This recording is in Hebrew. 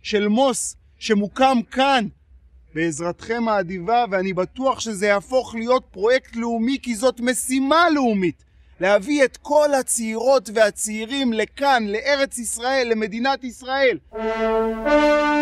של מוס שמוקם כאן בעזרתכם האדיבה, ואני בטוח שזה יהפוך להיות פרויקט לאומי, כי זאת משימה לאומית, להביא את כל הצעירות והצעירים לכאן, לארץ ישראל, למדינת ישראל.